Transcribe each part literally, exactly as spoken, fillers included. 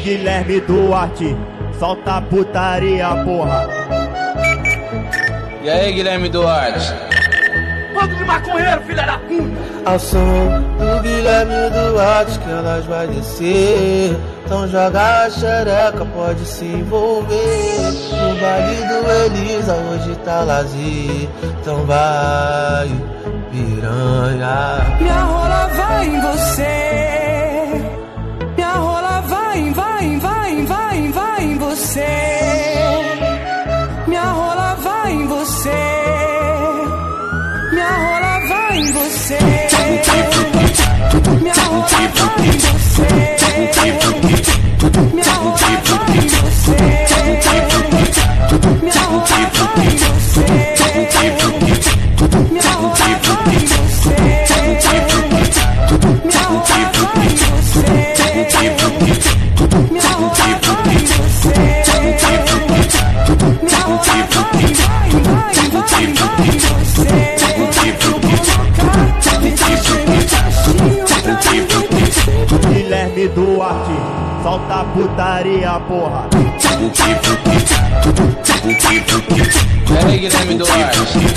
Guilherme Duarte, solta a putaria, porra. E aí, Guilherme Duarte? Bando de maconheiro, filha da puta! Ao som do Guilherme Duarte que elas vai descer. Então joga a xereca, pode se envolver. No baile do Elisa hoje tá lazer. Então vai, piranha. Minha rola vai em você. Minha rola vai, vai, vai, vai, vai em você. Minha rola vai em você. Minha rola vai em você. Minha rola vai em você. Minha rola vai em você. Minha rola vai em você. Minha rola vai em você. Minha rola vai em você. Minha rola vai em você. Minha rola vai em você. Guilherme Duarte, solta a putaria, porra. E aí, Guilherme Duarte?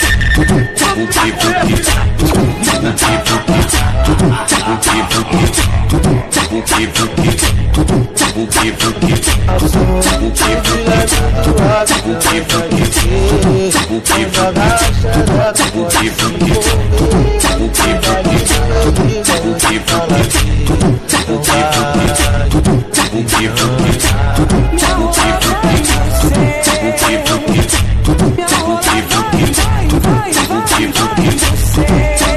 Ao som do Guilherme Duarte que elas vai descer. Então joga a xereca, pode se envolver. No baile do Elisa hoje tá lazer. Então vai, piranha. Minha rola vai em você. Minha rola vai, vai, vai, vai, vai em você.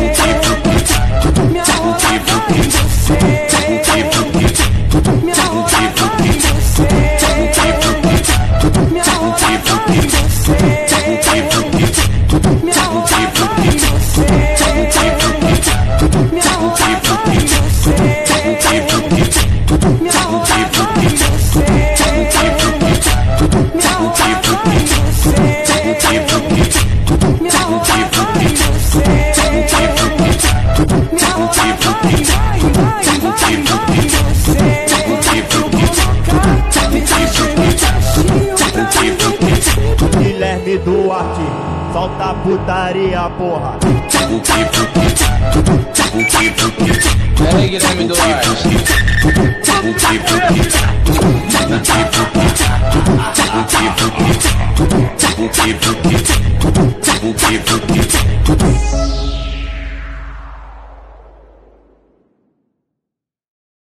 Minha rola vai em você. Minha rola vai em você. Minha rola vai em você. Minha rola vai em você. Minha rola vai em você. Minha rola vai em você. Minha rola vai em você. Minha rola vai em você. Minha rola vai, vai, vai, vai, vai em você. Eu vou colocar, me deixa baixinho pra mim. Guilherme Duarte, solta a putaria, porra. E aí, Guilherme Duarte?